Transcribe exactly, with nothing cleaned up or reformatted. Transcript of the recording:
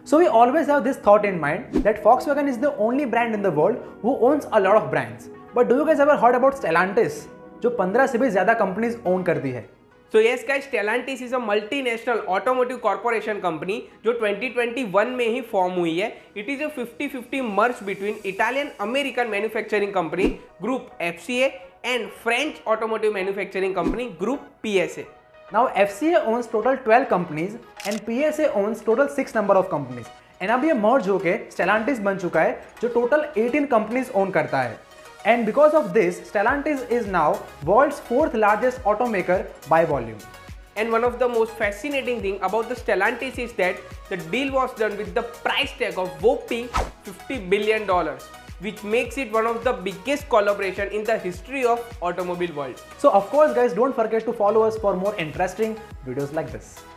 So we always have this thought in mind that Volkswagen is the only brand in the world who owns a lot of brands. But do you guys ever heard about Stellantis, जो पंद्रह से भी ज़्यादा companies own करती है? So yes guys, Stellantis is a multinational automotive corporation company जो twenty twenty-one में ही form हुई है. It is a fifty fifty merge between Italian American manufacturing company Group F C A and French automotive manufacturing company Group P S A. Now F C A owns total twelve companies and P S A owns total six number of companies. And अब ये merge होके Stellantis बन चुका है जो total eighteen companies own करता है. And because of this, Stellantis is now world's fourth largest automaker by volume. And one of the most fascinating thing about the Stellantis is that the deal was done with the price tag of whopping fifty billion dollars, which makes it one of the biggest collaboration in the history of automobile world. So of course guys, don't forget to follow us for more interesting videos like this.